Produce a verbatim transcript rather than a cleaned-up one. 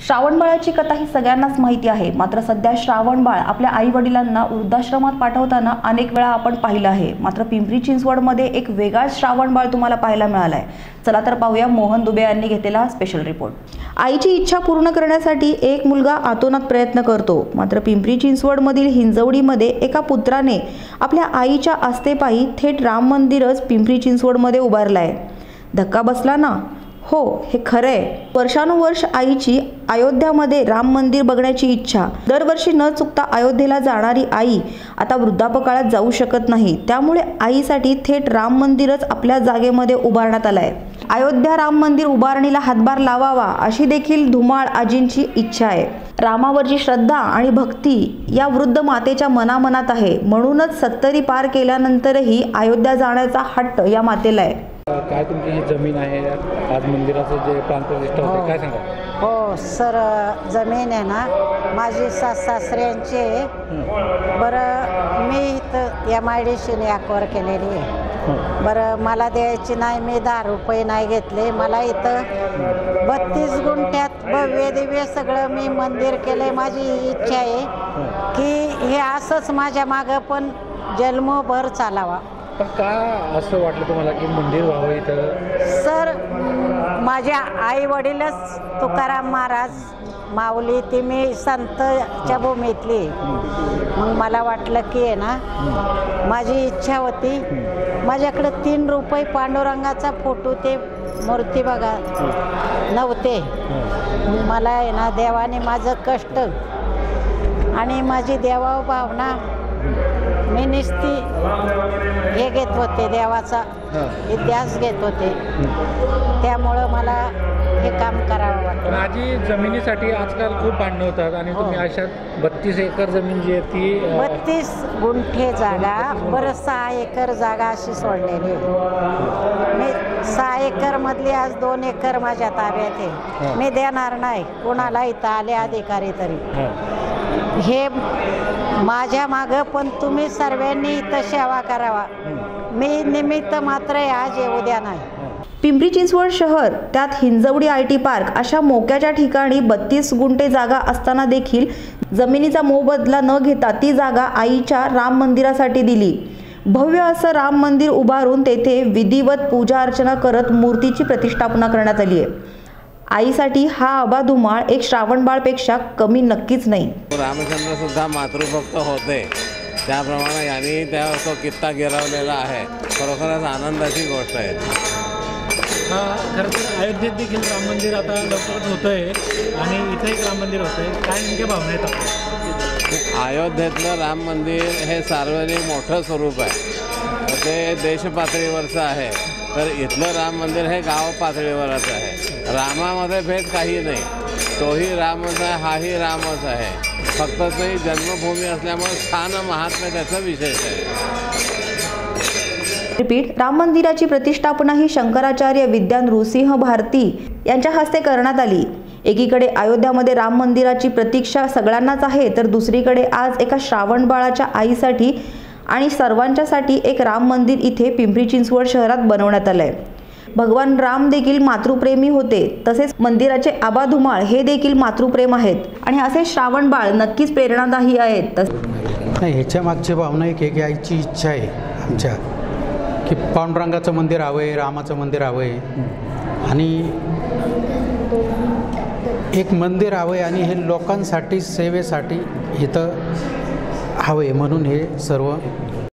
श्रावणबाळाची कथा ही सगळ्यांनाच माहिती आहे, मात्र सध्या श्रावणबाळ आपल्या आई वडिलांना वृद्धाश्रमात पाठवताना अनेक वेळा आपण पाहिलं आहे। मात्र पिंपरी चिंचवडमध्ये एक वेगळाच श्रावणबाळ तुम्हाला पाहायला मिळालाय। चला तर पाहूया मोहन दुबे यांनी घेतलेला स्पेशल रिपोर्ट। आईची इच्छा पूर्ण करण्यासाठी एक मुलगा आतोनात प्रयत्न करतो, मात्र पिंपरी चिंचवडमधील हिंजवडीमध्ये एका पुत्राने आपल्या आईच्या आस्थेपायी थेट राम मंदिरच पिंपरी चिंचवडमध्ये उभारलाय। धक्का बसला ना? हो, हे खरंय। वर्षानुवर्ष आईची अयोध्यामध्ये राम मंदिर बघण्याची इच्छा, दरवर्षी न चुकता अयोध्येला जाणारी आई आता वृद्धापकाळात जाऊ शकत नाही, त्यामुळे आईसाठी थेट राम मंदिरच आपल्या जागेमध्ये उभारण्यात आलंय। अयोध्या राम मंदिर उभारणीला हातभार लावावा अशी देखील धुमाळ आजींची इच्छा आहे। रामावरची श्रद्धा आणि भक्ती या वृद्ध मातेच्या मनामनात आहे, म्हणूनच सत्तरी पार केल्यानंतरही अयोध्या जाण्याचा हट्ट या मातेला आहे। काय तुमची ही जमीन आहे, आज मंदिराचं जे प्राणप्रतिष्ठा होते, काय सांगा? हो सर, जमीन आहे ना माझी सास सासऱ्यांची आहे। बरं, मी इथं एम आय डी सीने अक्वायर केलेली आहे। बरं, मला द्यायची नाही, मी दहा रुपये नाही घेतले। मला इथं बत्तीस गुंठ्यात भव्य दिव्य सगळं मी मंदिर केलंय। माझी इच्छा आहे की हे असंच माझ्या मागं पण जन्मभर चालावा। पण का असं वाटलं तुम्हाला की मंदिर व्हावं इथं? सर, माझ्या आई वडीलच तुकाराम महाराज माऊली, ती मी संतच्या भूमीतली। मग मला वाटलं की आहे ना, माझी इच्छा होती, माझ्याकडे तीन रुपये पांडुरंगाचा फोटो ते मूर्ती बघा नव्हते। मला आहे ना, देवाने माझं कष्ट आणि माझी देवा भावना मी निस्ती हे घेत होते, देवाचा इतिहास घेत होते, त्यामुळं मला हे काम करावं वाटतं। आजी, जमिनीसाठी आजकाल खूप भांडणं होतात आणि तुम्ही अशा बत्तीस एकर जमीन जी आहे ती बत्तीस गुंठे जागा, बरं सहा एकर जागा अशी सोडलेली। मी सहा एकर मधली आज दोन एकर माझ्या ताब्यात आहे। मी देणार नाही कोणाला, इथं आले अधिकारी तरी। हे माझ्या मागं पण तुम्ही सर्वांनी इथं सेवा करावा। मी निमित्त मात्र आज येऊ द्या नाही। पिंपरी चिंचवड शहर, त्यात हिंजवडी आय टी पार्क अशा मोक्याच्या ठिकाणी बत्तीस गुंठे जागा असताना देखील जमिनीचा मोबदला न घेता ती जागा आईच्या राम मंदिरासाठी दिली। भव्य असं राम मंदिर उभारून तेथे विधिवत पूजा अर्चना करत मूर्तीची प्रतिष्ठापना करण्यात आली आहे। आईसाठी हा आबाधुमाळ एक श्रावणबाळपेक्षा कमी नक्कीच नाही। रामचंद्र सुद्धा मातृभक्त होते, त्याप्रमाणे यांनी त्या तो कित्ता गिरवलेला आहे। खरोखरच आनंदाची गोष्ट आहे। खरं तर अयोध्येत देखील राम मंदिर आता लवकरच होतं आहे आणि इथं एक राम मंदिर होतं आहे, काय नेमक्या भावना आहेत? अयोध्येतलं राम मंदिर हे सार्वजनिक मोठं स्वरूप आहे, ते देशपातळीवरचं आहे, तर इथलं राम मंदिर हे गाव पातळीवरच आहे। रामामध्ये भेद काही नाही, तोही रामच आहे, हाही रामच आहे, फक्त ते जन्मभूमी असल्यामुळे स्थान महात्म्य त्याचं विशेष आहे। रिपीट राम मंदिराची प्रतिष्ठापना ही शंकराचार्य विद्या नृसिंह भारती यांच्या हस्ते करण्यात आली। एकीकडे अयोध्यामध्ये राम मंदिराची प्रतीक्षा सगळ्यांनाच आहे, तर दुसरीकडे आज एका श्रावणबाळाच्या आईसाठी आणि सर्वांच्यासाठी एक राम मंदिर इथे पिंपरी चिंचवड शहरात बनवण्यात आलंय। भगवान राम देखील मातृप्रेमी होते, तसेच मंदिराचे आबाधुमाळ हे देखील मातृप्रेम आहेत आणि असे श्रावणबाळ नक्कीच प्रेरणादायी आहेत। नाही, ह्याच्या मागची भावना एक आहे की आईची इच्छा आहे आमच्या की पांडुरंगाचं मंदिर हवं आहे, रामाचं मंदिर हवं आहे आणि एक मंदिर हवं आहे आणि हे लोकांसाठी सेवेसाठी इथं हवं आहे, म्हणून हे सर्व